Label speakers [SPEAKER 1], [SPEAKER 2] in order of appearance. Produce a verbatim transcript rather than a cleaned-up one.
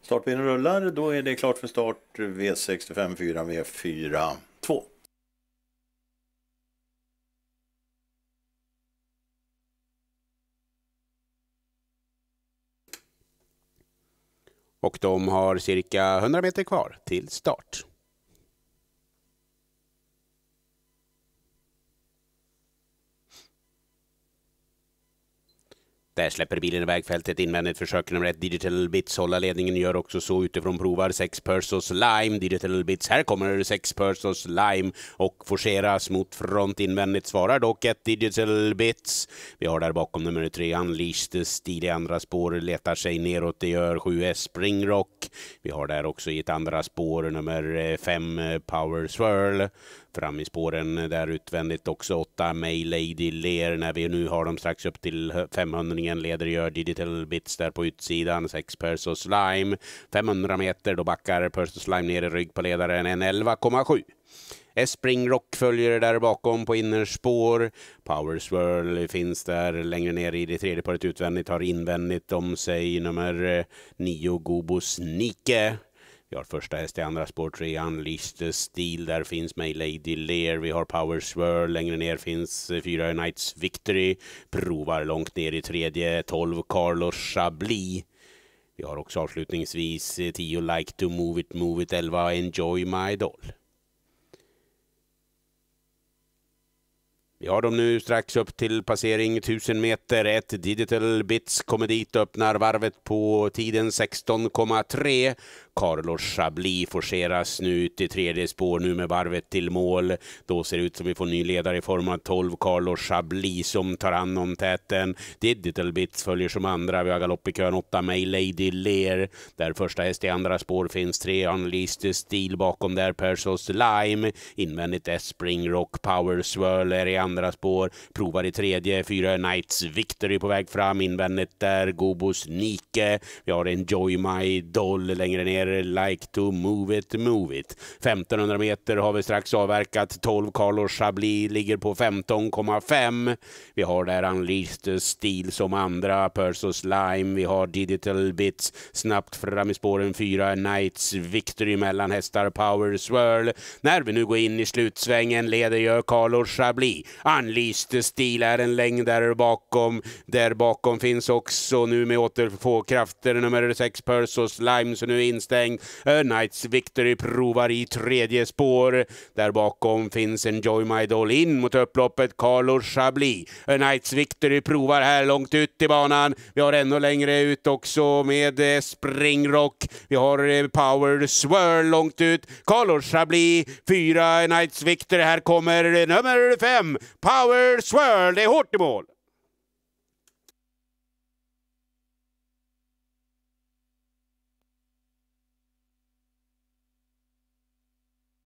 [SPEAKER 1] Startbilen rullar, då är det klart för start V sextiofem fyra V fyra två.
[SPEAKER 2] Och de har cirka hundra meter kvar till start. Där släpper bilen i vägfältet invändigt, försöker nummer ett Digital Bits hålla ledningen, gör också så utifrån provar sex Persos Lime. Digital Bits, här kommer sex Persos Lime och forceras mot front invändigt, svarar dock ett Digital Bits. Vi har där bakom nummer tre Unleashed Steel i andra spår, letar sig neråt, det gör sju S Springrock. Vi har där också i ett andra spår nummer fem Power Swirl. Fram i spåren där utvändigt också åtta May Lady Lear. När vi nu har dem strax upp till femhundra leder gör Digital Bits där på utsidan. sex Persos Lime. femhundra meter då backar Persos Lime ner i rygg på ledaren en elva komma sju. Springrock följer där bakom på innerspår. Power Swirl finns där längre ner i det tredje paret utvändigt. Har invändigt om sig nummer nio Gobos Nike. Vi har första häst i andra spår tre Unleashed Steel. Där finns May Lady Lear. Vi har Power Swirl. Längre ner finns fyra Knights Victory. Provar långt ner i tredje tolv Carlos Chablis. Vi har också avslutningsvis tio Like to Move It Move It elva Enjoy My Doll. Vi har dem nu strax upp till passering tusen meter. Ett Digital Bits kommer dit och öppnar varvet på tiden sexton komma tre. Carlos Chablis forceras nu ut i tredje spår nu med varvet till mål. Då ser det ut som vi får ny ledare i form av tolv Carlos Chablis som tar hand om täten. Digital Bits följer som andra. Vi har galopp i kön åtta May Lady Lear. Där första häst i andra spår finns tre Unleashed Steel bakom där Persos Lime. Invändigt S Springrock. Power Swirl är i andra spår. Provar i tredje. Fyra Knights Victory på väg fram. Invändigt där Gobos Nike. Vi har Enjoy My Doll längre ner. Like to Move It Move It. femtonhundra meter har vi strax avverkat. tolv Carlos Chablis ligger på femton komma fem. Vi har där Unleashed Steel som andra. Persos Lime. Vi har Digital Bits snabbt fram i spåren. fyra Knights Victory mellan hästar Power Swirl. När vi nu går in i slutsvängen leder gör Carlos Chablis. Unleashed Steel är en längd där bakom. Där bakom finns också nu med återfå krafter nummer sex Persos Lime, så nu är inställd. Knights Victory provar i tredje spår. Där bakom finns Enjoy My Doll in mot upploppet Carlos Chablis. Knights Victory provar här långt ut i banan. Vi har ännu längre ut också med Springrock. Vi har Power Swirl långt ut. Carlos Chablis, fyra Knights Victory. Här kommer nummer fem Power Swirl. Det är hårt i mål.